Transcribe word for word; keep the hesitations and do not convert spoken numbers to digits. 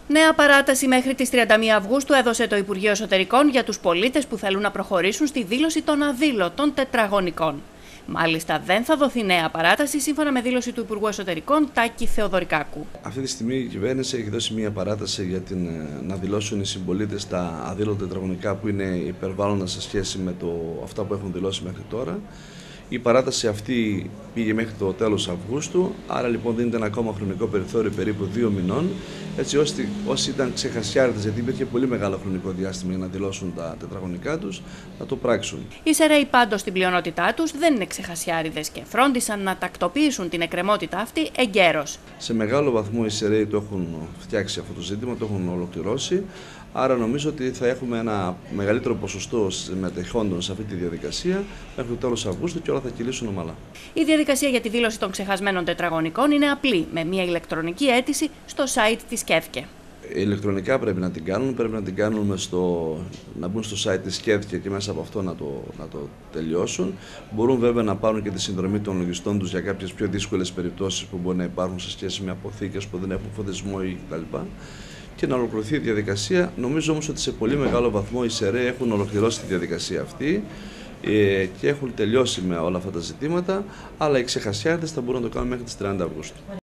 Νέα παράταση μέχρι τις τριάντα μία Αυγούστου έδωσε το Υπουργείο Εσωτερικών για τους πολίτες που θέλουν να προχωρήσουν στη δήλωση των αδήλωτων τετραγωνικών. Μάλιστα, δεν θα δοθεί νέα παράταση σύμφωνα με δήλωση του Υπουργού Εσωτερικών Τάκη Θεοδωρικάκου. Αυτή τη στιγμή η κυβέρνηση έχει δώσει μια παράταση για την, να δηλώσουν οι συμπολίτες τα αδήλωτα τετραγωνικά που είναι υπερβάλλοντα σε σχέση με το, αυτά που έχουν δηλώσει μέχρι τώρα. Η παράταση αυτή πήγε μέχρι το τέλος Αυγούστου, άρα λοιπόν δίνεται ένα ακόμα χρονικό περιθώριο περίπου δύο μηνών, έτσι ώστε όσοι ήταν ξεχασιάριδες, γιατί υπήρχε πολύ μεγάλο χρονικό διάστημα για να δηλώσουν τα τετραγωνικά τους, να το πράξουν. Οι ΣΕΡΕΙ πάντως στην πλειονότητά τους δεν είναι ξεχασιάριδες και φρόντισαν να τακτοποιήσουν την εκκρεμότητα αυτή εγκαίρως. Σε μεγάλο βαθμό οι ΣΕΡΕΙ το έχουν φτιάξει αυτό το ζήτημα, το έχουν ολοκληρώσει. Άρα νομίζω ότι θα έχουμε ένα μεγαλύτερο ποσοστό συμμετεχόντων σε αυτή τη διαδικασία μέχρι το τέλος Αυγούστου και όλα θα κυλήσουν ομαλά. Η διαδικασία για τη δήλωση των ξεχασμένων τετραγωνικών είναι απλή, με μια ηλεκτρονική αίτηση στο site της ΚΕΔΚΕ. Ηλεκτρονικά πρέπει να την κάνουν, πρέπει να την κάνουν στο, να μπουν στο site της ΚΕΔΚΕ και μέσα από αυτό να το, να το τελειώσουν. Μπορούν βέβαια να πάρουν και τη συνδρομή των λογιστών τους για κάποιες πιο δύσκολες περιπτώσεις που μπορεί να υπάρχουν σε σχέση με αποθήκες που δεν έχουν φωτισμό ή κτλ. Και να ολοκληρωθεί η διαδικασία. Νομίζω όμως ότι σε πολύ μεγάλο βαθμό οι ΣΕΡΕΙ έχουν ολοκληρώσει τη διαδικασία αυτή και έχουν τελειώσει με όλα αυτά τα ζητήματα, αλλά οι ξεχασιάριδες θα μπορούν να το κάνουν μέχρι τις τριάντα Αυγούστου.